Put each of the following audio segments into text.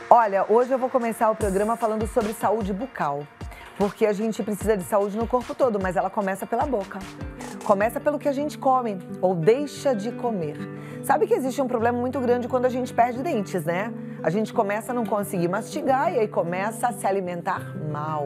Olha, hoje eu vou começar o programa falando sobre saúde bucal, porque a gente precisa de saúde no corpo todo, mas ela começa pela boca. Começa pelo que a gente come ou deixa de comer. Sabe que existe um problema muito grande quando a gente perde dentes, né? A gente começa a não conseguir mastigar e aí começa a se alimentar mal.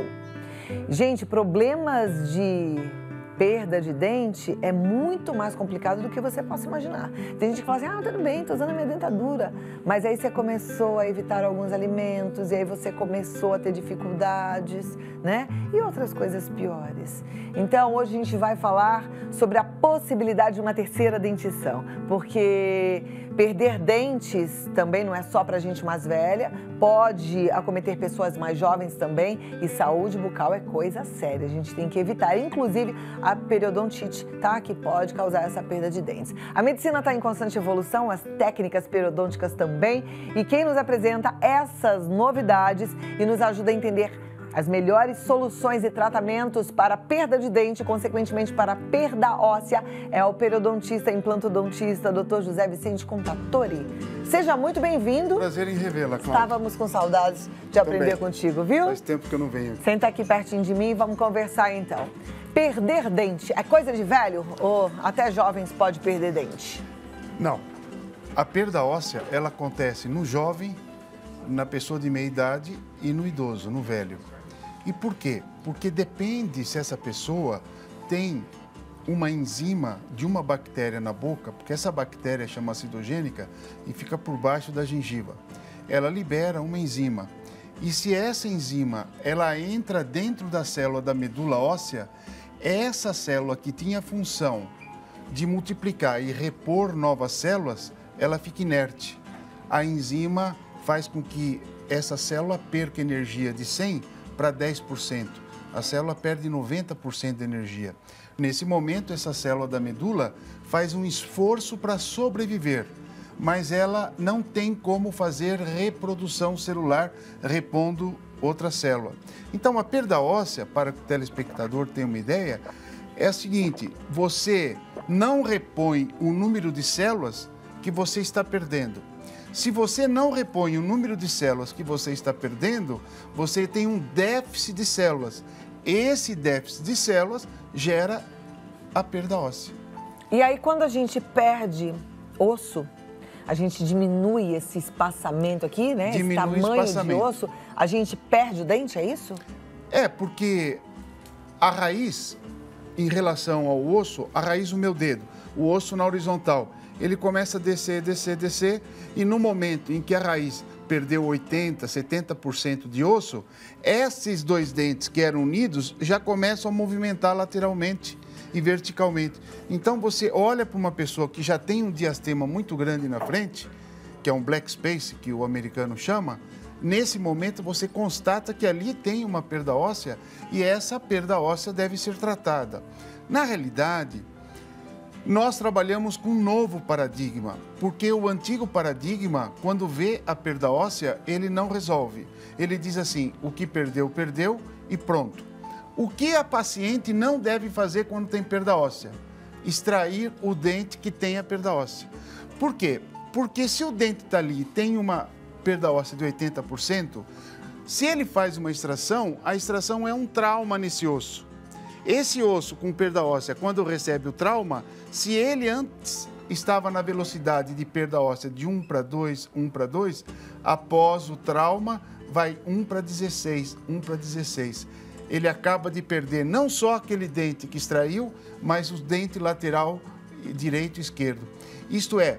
Gente, problemas de perda de dente é muito mais complicado do que você possa imaginar. Tem gente que fala assim, tudo bem, tô usando a minha dentadura. Mas aí você começou a evitar alguns alimentos e aí você começou a ter dificuldades, né? E outras coisas piores. Então, hoje a gente vai falar sobre a possibilidade de uma terceira dentição, porque perder dentes também não é só pra gente mais velha, pode acometer pessoas mais jovens também, e saúde bucal é coisa séria, a gente tem que evitar, inclusive a periodontite, tá? Que pode causar essa perda de dentes. A medicina está em constante evolução, as técnicas periodônticas também, e quem nos apresenta essas novidades e nos ajuda a entender as melhores soluções e tratamentos para perda de dente e, consequentemente, para perda óssea, é o periodontista e implantodontista, Dr. José Vicente Contatori. Seja muito bem-vindo. Prazer em revê-la, Cláudia. Estávamos com saudades de aprender contigo, viu? Faz tempo que eu não venho. Senta aqui pertinho de mim e vamos conversar, então. Perder dente é coisa de velho ou até jovens pode perder dente? Não. A perda óssea, ela acontece no jovem, na pessoa de meia idade e no idoso, no velho. E por quê? Porque depende se essa pessoa tem uma enzima de uma bactéria na boca, porque essa bactéria chama citogênica e fica por baixo da gengiva. Ela libera uma enzima. E se essa enzima ela entra dentro da célula da medula óssea, essa célula que tinha a função de multiplicar e repor novas células, ela fica inerte. A enzima faz com que essa célula perca energia de 100 para 10%. A célula perde 90% de energia. Nesse momento, essa célula da medula faz um esforço para sobreviver, mas ela não tem como fazer reprodução celular repondo outra célula. Então, a perda óssea, para que o telespectador tenha uma ideia, é a seguinte: você não repõe o número de células que você está perdendo. Se você não repõe o número de células que você está perdendo, você tem um déficit de células. Esse déficit de células gera a perda óssea. E aí, quando a gente perde osso, a gente diminui esse espaçamento aqui, né? Diminui esse tamanho de osso, a gente perde o dente, é isso? É, porque a raiz, em relação ao osso, a raiz do meu dedo, o osso na horizontal, ele começa a descer, descer, descer, e no momento em que a raiz perdeu 80%, 70% de osso, esses dois dentes que eram unidos já começam a movimentar lateralmente e verticalmente. Então você olha para uma pessoa que já tem um diastema muito grande na frente, que é um black space, que o americano chama, nesse momento você constata que ali tem uma perda óssea e essa perda óssea deve ser tratada. Na realidade, nós trabalhamos com um novo paradigma, porque o antigo paradigma, quando vê a perda óssea, ele não resolve. Ele diz assim, o que perdeu, perdeu e pronto. O que a paciente não deve fazer quando tem perda óssea? Extrair o dente que tem a perda óssea. Por quê? Porque se o dente está ali e tem uma perda óssea de 80%, se ele faz uma extração, a extração é um trauma nesse osso. Esse osso com perda óssea, quando recebe o trauma, se ele antes estava na velocidade de perda óssea de 1 para 2, 1 para 2, após o trauma, vai 1 para 16, 1 para 16. Ele acaba de perder não só aquele dente que extraiu, mas o dente lateral direito e esquerdo. Isto é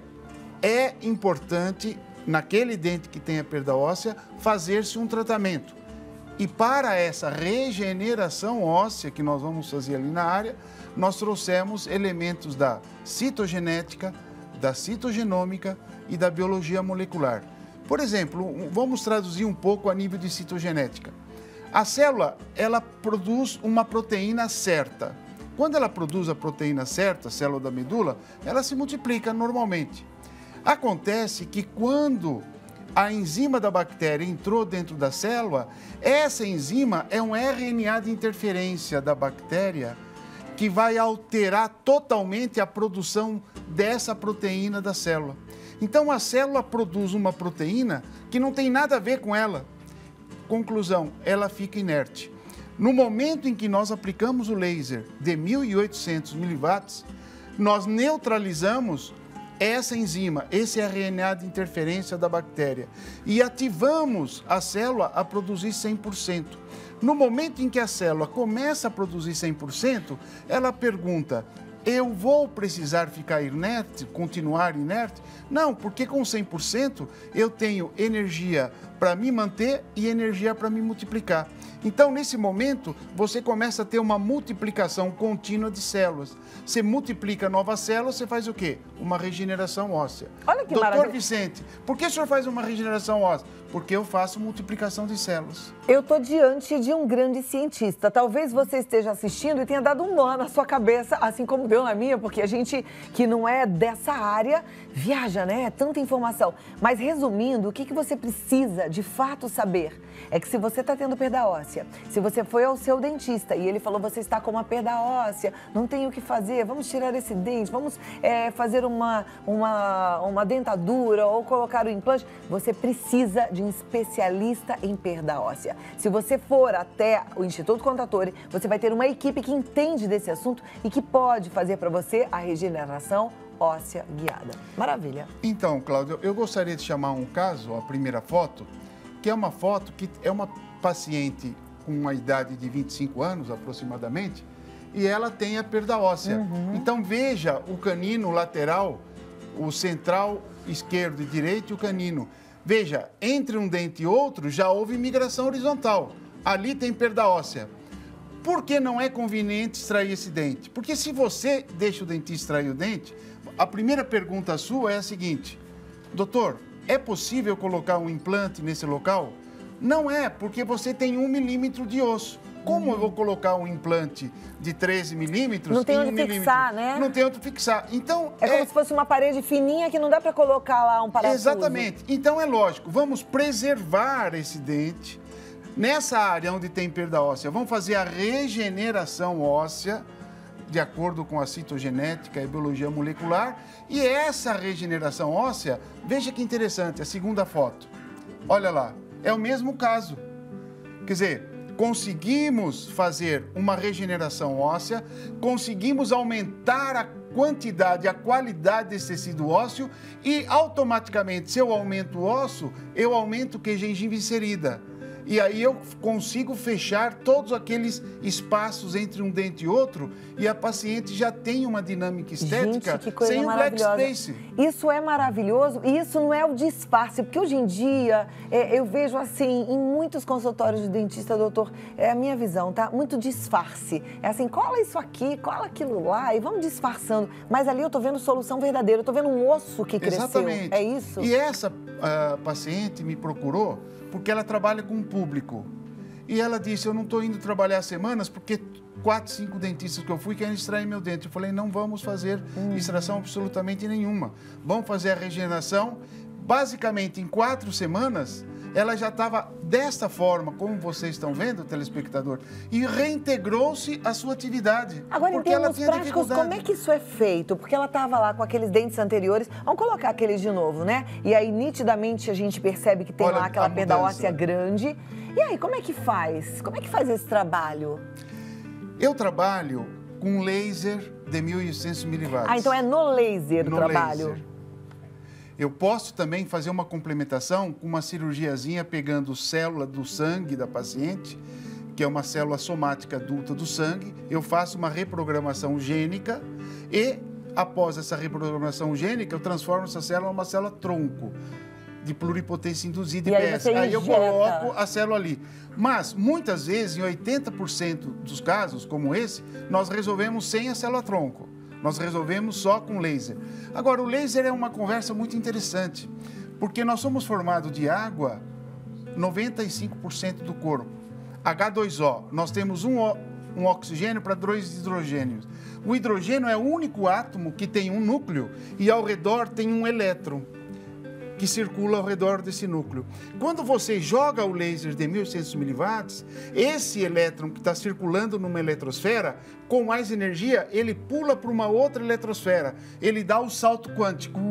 importante, naquele dente que tem a perda óssea, fazer-se um tratamento. E para essa regeneração óssea que nós vamos fazer ali na área, nós trouxemos elementos da citogenética, da citogenômica e da biologia molecular. Por exemplo, vamos traduzir um pouco a nível de citogenética. A célula, ela produz uma proteína certa. Quando ela produz a proteína certa, a célula da medula, ela se multiplica normalmente. Acontece que quando a enzima da bactéria entrou dentro da célula, essa enzima é um RNA de interferência da bactéria que vai alterar totalmente a produção dessa proteína da célula. Então, a célula produz uma proteína que não tem nada a ver com ela. Conclusão, ela fica inerte. No momento em que nós aplicamos o laser de 1.800 miliwatts, nós neutralizamos essa enzima, esse RNA de interferência da bactéria e ativamos a célula a produzir 100%. No momento em que a célula começa a produzir 100%, ela pergunta: eu vou precisar ficar inerte, continuar inerte? Não, porque com 100% eu tenho energia para me manter e energia para me multiplicar. Então, nesse momento, você começa a ter uma multiplicação contínua de células. Você multiplica novas células, você faz o quê? Uma regeneração óssea. Olha que Doutor maravilha. Vicente, por que o senhor faz uma regeneração óssea? Porque eu faço multiplicação de células. Eu estou diante de um grande cientista. Talvez você esteja assistindo e tenha dado um nó na sua cabeça, assim como deu na minha, porque a gente que não é dessa área viaja, né? É tanta informação. Mas resumindo, o que você precisa de fato saber é que se você está tendo perda óssea, se você foi ao seu dentista e ele falou você está com uma perda óssea, não tem o que fazer, vamos tirar esse dente, vamos fazer uma dentadura ou colocar o implante, você precisa de um especialista em perda óssea. Se você for até o Instituto Contatore, você vai ter uma equipe que entende desse assunto e que pode fazer para você a regeneração óssea guiada. Maravilha. Então, Cláudio, eu gostaria de chamar um caso, a primeira foto, que é uma foto que é uma paciente com uma idade de 25 anos aproximadamente e ela tem a perda óssea. Então, veja o canino lateral, o central esquerdo e direito e o canino. Veja, entre um dente e outro já houve migração horizontal. Ali tem perda óssea. Por que não é conveniente extrair esse dente? Porque se você deixa o dentista extrair o dente, a primeira pergunta sua é a seguinte: doutor, é possível colocar um implante nesse local? Não é, porque você tem 1 milímetro de osso. Como eu vou colocar um implante de 13 milímetros? Não tem onde fixar, né? Não tem onde fixar. Então, é como se fosse uma parede fininha que não dá para colocar lá um parafuso. Exatamente. Então, é lógico, vamos preservar esse dente. Nessa área onde tem perda óssea, vamos fazer a regeneração óssea, de acordo com a citogenética e biologia molecular. E essa regeneração óssea, veja que interessante, a segunda foto. Olha lá, é o mesmo caso. Quer dizer, conseguimos fazer uma regeneração óssea, conseguimos aumentar a quantidade, a qualidade desse tecido ósseo e automaticamente, se eu aumento o osso, eu aumento o que? Gengiva inserida. E aí eu consigo fechar todos aqueles espaços entre um dente e outro e a paciente já tem uma dinâmica estética. Gente, que coisa sem o black space. Isso é maravilhoso e isso não é o disfarce, porque hoje em dia eu vejo assim, em muitos consultórios de dentista, doutor, é a minha visão, tá? Muito disfarce. É assim, cola isso aqui, cola aquilo lá e vamos disfarçando. Mas ali eu tô vendo solução verdadeira, eu tô vendo um osso que cresceu. Exatamente. É isso? E essa paciente me procurou porque ela trabalha com o público. E ela disse, eu não estou indo trabalhar semanas porque 4, 5 dentistas que eu fui querem extrair meu dente. Eu falei, não vamos fazer extração absolutamente nenhuma. Vamos fazer a regeneração. Basicamente, em 4 semanas, ela já estava desta forma, como vocês estão vendo, telespectador, e reintegrou-se à sua atividade. Agora, em termos práticos, como é que isso é feito? Porque ela estava lá com aqueles dentes anteriores, vamos colocar aqueles de novo, né? E aí, nitidamente, a gente percebe que tem lá aquela perda óssea grande. E aí, como é que faz? Como é que faz esse trabalho? Eu trabalho com laser de 1.800 miliwatts. Ah, então é no laser o trabalho. Laser. Eu posso também fazer uma complementação com uma cirurgiazinha pegando célula do sangue da paciente, que é uma célula somática adulta do sangue. Eu faço uma reprogramação gênica e, após essa reprogramação gênica, eu transformo essa célula numa célula tronco de pluripotência induzida e IPS. Aí eu coloco a célula ali. Mas, muitas vezes, em 80% dos casos, como esse, nós resolvemos sem a célula tronco. Nós resolvemos só com laser. Agora, o laser é uma conversa muito interessante, porque nós somos formados de água 95% do corpo. H2O, nós temos um oxigênio para 2 hidrogênios. O hidrogênio é o único átomo que tem um núcleo e ao redor tem um elétron que circula ao redor desse núcleo. Quando você joga o laser de 1.800 miliwatts, esse elétron que está circulando numa eletrosfera, com mais energia, ele pula para uma outra eletrosfera. Ele dá o salto quântico.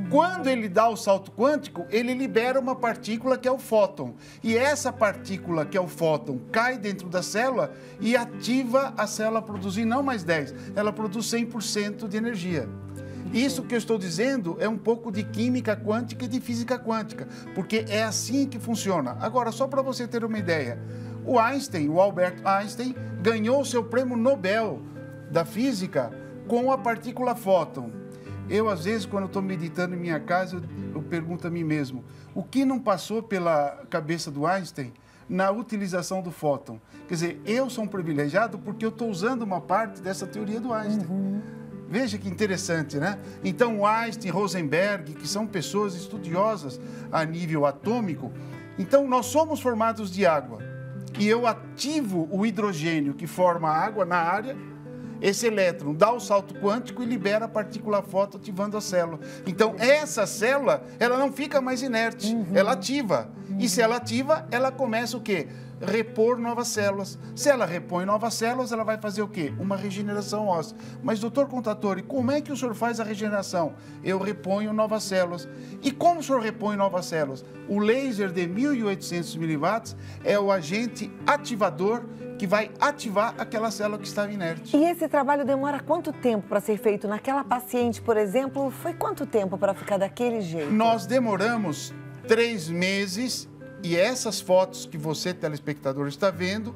Quando ele dá o salto quântico, ele libera uma partícula que é o fóton. E essa partícula, que é o fóton, cai dentro da célula e ativa a célula a produzir não mais 10, ela produz 100% de energia. Isso que eu estou dizendo é um pouco de química quântica e de física quântica, porque é assim que funciona. Agora, só para você ter uma ideia, o Albert Einstein, ganhou o seu prêmio Nobel da física com a partícula fóton. Eu, às vezes, quando estou meditando em minha casa, eu pergunto a mim mesmo, o que não passou pela cabeça do Einstein na utilização do fóton? Quer dizer, eu sou um privilegiado porque eu estou usando uma parte dessa teoria do Einstein. Veja que interessante, né? Então, Einstein, Rosenberg, que são pessoas estudiosas a nível atômico, então nós somos formados de água. E eu ativo o hidrogênio que forma a água na área. Esse elétron dá o salto quântico e libera a partícula fóton ativando a célula. Então, essa célula, ela não fica mais inerte, ela ativa. E se ela ativa, ela começa o quê? Repor novas células. Se ela repõe novas células, ela vai fazer o quê? Uma regeneração óssea. Mas, doutor Contatore, como é que o senhor faz a regeneração? Eu reponho novas células. E como o senhor repõe novas células? O laser de 1800 miliwatts é o agente ativador que vai ativar aquela célula que estava inerte. E esse trabalho demora quanto tempo para ser feito? Naquela paciente, por exemplo, foi quanto tempo para ficar daquele jeito? Nós demoramos 3 meses e essas fotos que você, telespectador, está vendo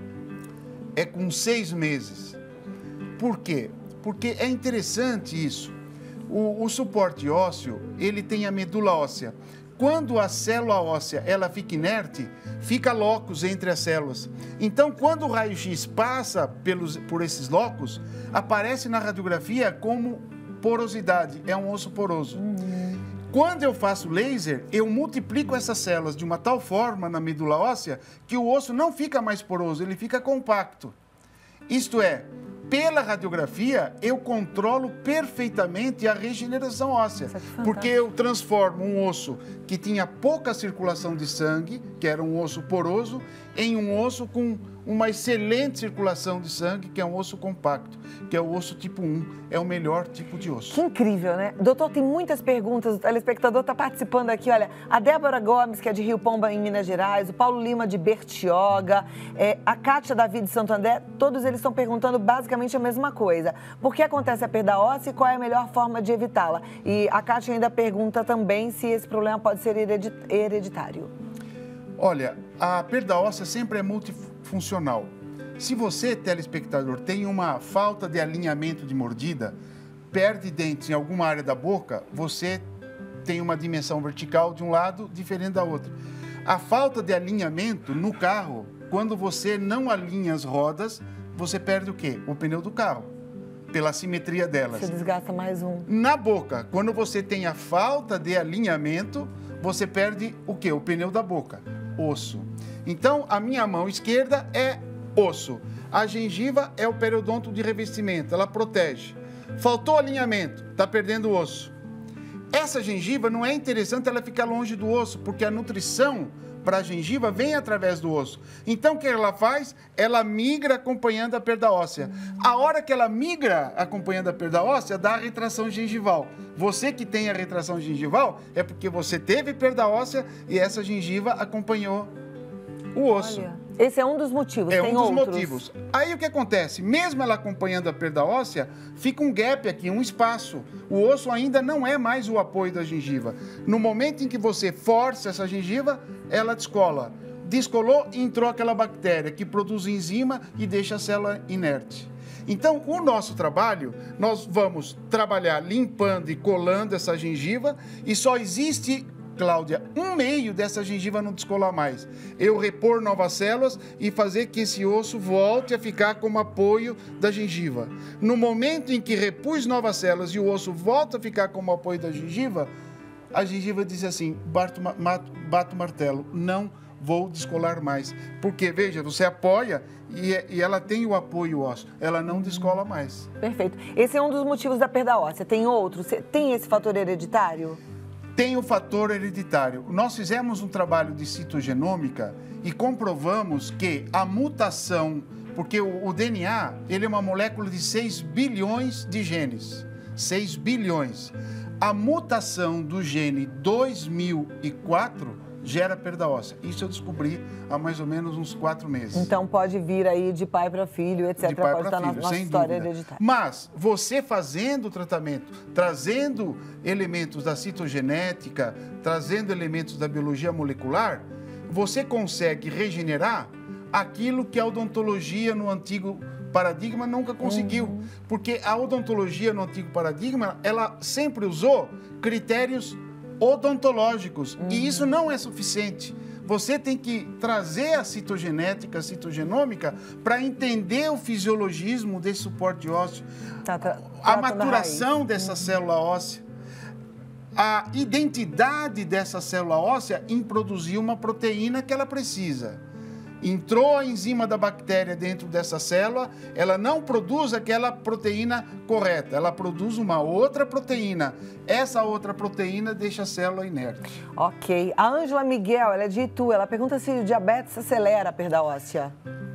é com 6 meses. Por quê? Porque é interessante isso. O suporte ósseo, ele tem a medula óssea. Quando a célula óssea ela fica inerte, fica locus entre as células. Então, quando o raio-x passa por esses locus, aparece na radiografia como porosidade, é um osso poroso. Quando eu faço laser, eu multiplico essas células de uma tal forma na medula óssea que o osso não fica mais poroso, ele fica compacto. Isto é, pela radiografia, eu controlo perfeitamente a regeneração óssea, porque eu transformo um osso que tinha pouca circulação de sangue, que era um osso poroso, em um osso com uma excelente circulação de sangue, que é um osso compacto, que é o osso tipo 1, é o melhor tipo de osso. Que incrível, né? Doutor, tem muitas perguntas, o telespectador está participando aqui, olha, a Débora Gomes, que é de Rio Pomba, em Minas Gerais, o Paulo Lima, de Bertioga, a Kátia Davi, de Santo André, todos eles estão perguntando basicamente a mesma coisa. Por que acontece a perda óssea e qual é a melhor forma de evitá-la? E a Kátia ainda pergunta também se esse problema pode ser hereditário. Olha, a perda óssea sempre é multifuncional. Se você, telespectador, tem uma falta de alinhamento de mordida, perde dentes em alguma área da boca, você tem uma dimensão vertical de um lado diferente da outra. A falta de alinhamento no carro, quando você não alinha as rodas, você perde o quê? O pneu do carro, pela simetria delas. Você desgasta mais um. Na boca, quando você tem a falta de alinhamento, você perde o quê? O pneu da boca, osso. Então, a minha mão esquerda é osso. A gengiva é o periodonto de revestimento, ela protege. Faltou alinhamento, está perdendo o osso. Essa gengiva não é interessante ela ficar longe do osso, porque a nutrição para a gengiva vem através do osso. Então, o que ela faz? Ela migra acompanhando a perda óssea. A hora que ela migra acompanhando a perda óssea, dá a retração gengival. Você que tem a retração gengival é porque você teve perda óssea e essa gengiva acompanhou o osso. Olha, esse é um dos motivos, tem um dos outros. motivos. Aí o que acontece? Mesmo ela acompanhando a perda óssea, fica um gap aqui, um espaço. O osso ainda não é mais o apoio da gengiva. No momento em que você força essa gengiva, ela descola. Descolou e entrou aquela bactéria que produz enzima e deixa a célula inerte. Então, o nosso trabalho, nós vamos trabalhar limpando e colando essa gengiva e só existe, Cláudia, um meio dessa gengiva não descolar mais. Eu repor novas células e fazer que esse osso volte a ficar como apoio da gengiva. No momento em que repus novas células e o osso volta a ficar como apoio da gengiva, a gengiva diz assim, bato o martelo, não vou descolar mais. Porque, veja, você apoia e ela tem o apoio ósseo, ela não descola mais. Perfeito. Esse é um dos motivos da perda óssea. Tem outro? Tem esse fator hereditário? Tem o fator hereditário. Nós fizemos um trabalho de citogenômica e comprovamos que a mutação, porque o DNA, ele é uma molécula de 6 bilhões de genes. 6 bilhões. a mutação do gene 2004 gera perda óssea. Isso eu descobri há mais ou menos uns 4 meses. Então pode vir aí de pai para filho, etc. De pai pode estar na nossa história hereditária. Mas você fazendo o tratamento, trazendo elementos da citogenética, trazendo elementos da biologia molecular, você consegue regenerar aquilo que a odontologia no antigo paradigma nunca conseguiu. Porque a odontologia no antigo paradigma, ela sempre usou critérios odontológicos. E isso não é suficiente. Você tem que trazer a citogenética, a citogenômica, para entender o fisiologismo desse suporte ósseo, a maturação dessa célula óssea, a identidade dessa célula óssea em produzir uma proteína que ela precisa. Entrou a enzima da bactéria dentro dessa célula, ela não produz aquela proteína correta, ela produz uma outra proteína. Essa outra proteína deixa a célula inerte. Ok. A Ângela Miguel, ela é de Itu, ela pergunta se o diabetes acelera a perda óssea.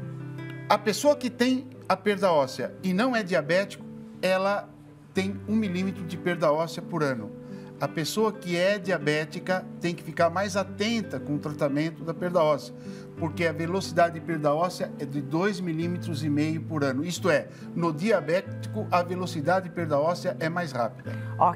A pessoa que tem a perda óssea e não é diabético, ela tem 1 milímetro de perda óssea por ano. A pessoa que é diabética tem que ficar mais atenta com o tratamento da perda óssea, porque a velocidade de perda óssea é de 2,5 milímetros por ano. Isto é, no diabético, a velocidade de perda óssea é mais rápida.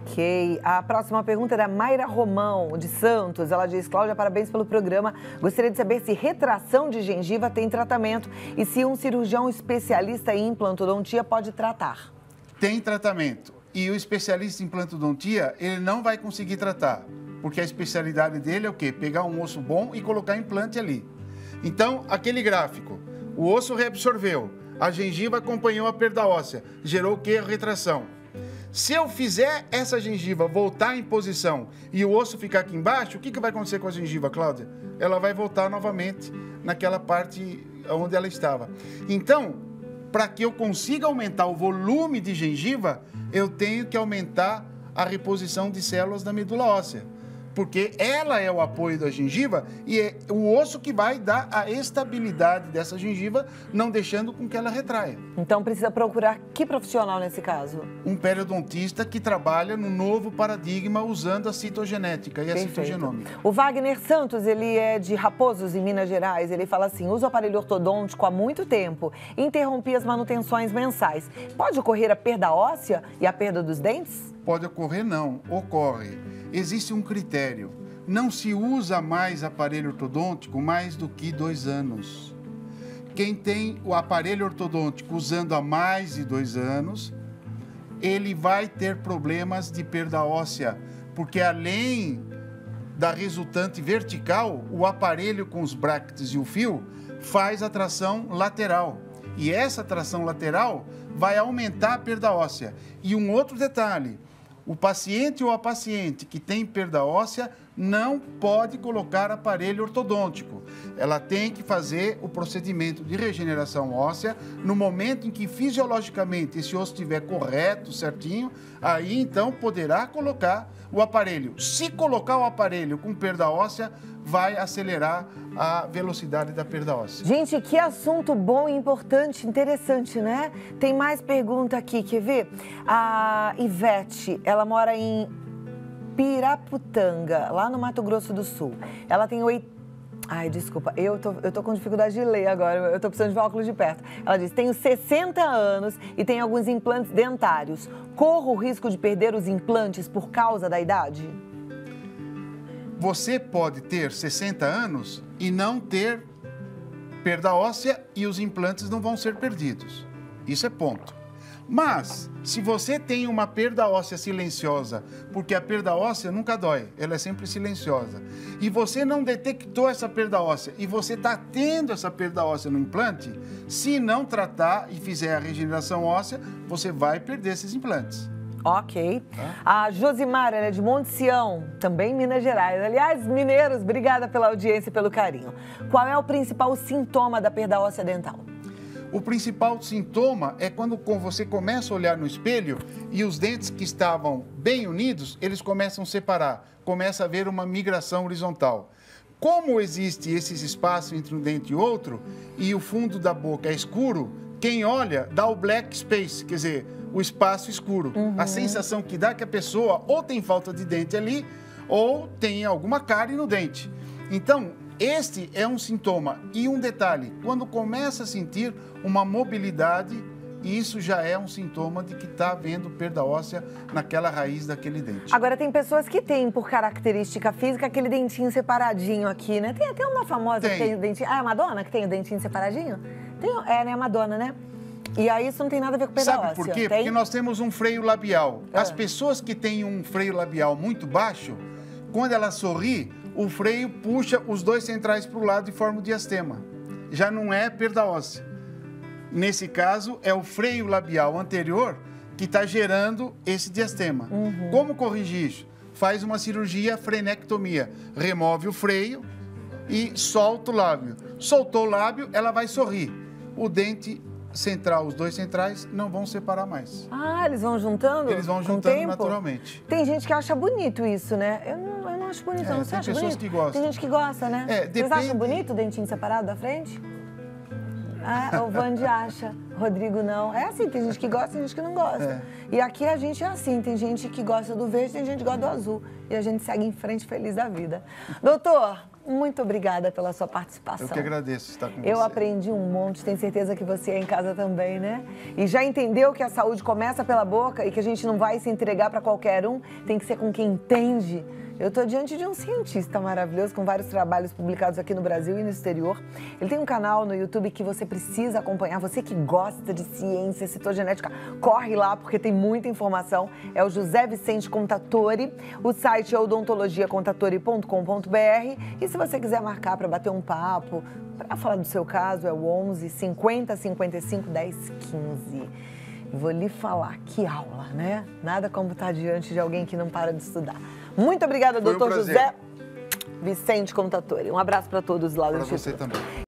Ok. A próxima pergunta é da Mayra Romão, de Santos. Ela diz: Cláudia, parabéns pelo programa. Gostaria de saber se retração de gengiva tem tratamento e se um cirurgião especialista em implantodontia pode tratar. Tem tratamento. E o especialista em implantodontia, ele não vai conseguir tratar, porque a especialidade dele é o quê? Pegar um osso bom e colocar implante ali. Então, aquele gráfico, o osso reabsorveu, a gengiva acompanhou a perda óssea, gerou o quê? A retração. Se eu fizer essa gengiva voltar em posição e o osso ficar aqui embaixo, o que vai acontecer com a gengiva, Cláudia? Ela vai voltar novamente naquela parte onde ela estava. Então, para que eu consiga aumentar o volume de gengiva, eu tenho que aumentar a reposição de células da medula óssea. Porque ela é o apoio da gengiva e é o osso que vai dar a estabilidade dessa gengiva, não deixando com que ela retraia. Então precisa procurar que profissional nesse caso? Um periodontista que trabalha no novo paradigma usando a citogenética e a citogenômica. O Wagner Santos, ele é de Raposos, em Minas Gerais. Ele fala assim: uso o aparelho ortodôntico há muito tempo, interrompi as manutenções mensais. Pode ocorrer a perda óssea e a perda dos dentes? Pode ocorrer, não. Ocorre. Existe um critério. Não se usa mais aparelho ortodôntico mais do que 2 anos. Quem tem o aparelho ortodôntico usando há mais de 2 anos, ele vai ter problemas de perda óssea, porque além da resultante vertical, o aparelho com os brackets e o fio faz a tração lateral. E essa tração lateral vai aumentar a perda óssea. E um outro detalhe: o paciente ou a paciente que tem perda óssea não pode colocar aparelho ortodôntico. Ela tem que fazer o procedimento de regeneração óssea no momento em que fisiologicamente esse osso estiver correto, certinho, aí então poderá colocar o aparelho. Se colocar o aparelho com perda óssea, vai acelerar a velocidade da perda óssea. Gente, que assunto bom e importante, interessante, né? Tem mais pergunta aqui, quer ver? A Ivete, ela mora em Piraputanga, lá no Mato Grosso do Sul. Ela tem 8... Ai, desculpa, eu tô com dificuldade de ler agora, eu tô precisando de óculos de perto. Ela diz: tenho 60 anos e tenho alguns implantes dentários. Corro o risco de perder os implantes por causa da idade? Você pode ter 60 anos e não ter perda óssea e os implantes não vão ser perdidos. Isso é ponto. Mas, se você tem uma perda óssea silenciosa, porque a perda óssea nunca dói, ela é sempre silenciosa, e você não detectou essa perda óssea e você está tendo essa perda óssea no implante, se não tratar e fizer a regeneração óssea, você vai perder esses implantes. Ok. A Josimar, ela é de Monte Sião, também em Minas Gerais. Aliás, mineiros, obrigada pela audiência e pelo carinho. Qual é o principal sintoma da perda óssea dental? O principal sintoma é quando você começa a olhar no espelho e os dentes que estavam bem unidos, eles começam a separar, começa a haver uma migração horizontal. Como existe esses espaços entre um dente e outro, e o fundo da boca é escuro, quem olha dá o black space, quer dizer, o espaço escuro. A sensação que dá é que a pessoa ou tem falta de dente ali, ou tem alguma cárie no dente. Então, este é um sintoma. E um detalhe, quando começa a sentir uma mobilidade, isso já é um sintoma de que está havendo perda óssea naquela raiz daquele dente. Agora, tem pessoas que têm, por característica física, aquele dentinho separadinho aqui, né? Tem até uma famosa que tem o dentinho... Ah, é a Madonna que tem o dentinho separadinho? É, né? A Madonna, né? E aí isso não tem nada a ver com perda óssea. Sabe por quê? Tem? Porque nós temos um freio labial. As pessoas que têm um freio labial muito baixo, quando ela sorri, o freio puxa os dois centrais para o lado e forma o diastema. Já não é perda óssea. Nesse caso, é o freio labial anterior que está gerando esse diastema. Como corrigir isso? Faz uma cirurgia frenectomia. Remove o freio e solta o lábio. Soltou o lábio, ela vai sorrir. O dente central, os dois centrais, não vão separar mais. Ah, eles vão juntando? Eles vão com juntando o tempo? Naturalmente. Tem gente que acha bonito isso, né? Eu não acho bonito, não. Você acha bonito? Tem pessoas que gostam. Tem gente que gosta, né? Vocês acham bonito o dentinho separado da frente? Ah, o Vande acha, Rodrigo não. É assim, tem gente que gosta, tem gente que não gosta. E aqui a gente é assim, tem gente que gosta do verde, tem gente que gosta do azul. E a gente segue em frente feliz da vida. Doutor, muito obrigada pela sua participação. Eu que agradeço estar com você. Eu aprendi um monte, tenho certeza que você é em casa também, né? E já entendeu que a saúde começa pela boca e que a gente não vai se entregar para qualquer um, tem que ser com quem entende. Eu estou diante de um cientista maravilhoso, com vários trabalhos publicados aqui no Brasil e no exterior. Ele tem um canal no YouTube que você precisa acompanhar. Você que gosta de ciência, citogenética, corre lá porque tem muita informação. É o José Vicente Contatori. O site é odontologiacontatori.com.br. E se você quiser marcar para bater um papo, para falar do seu caso, é o 11 50 55 10 15. Vou lhe falar, que aula, né? Nada como estar diante de alguém que não para de estudar. Muito obrigada, doutor José Vicente Contatori. Um abraço para todos lá do Instituto. Para você também.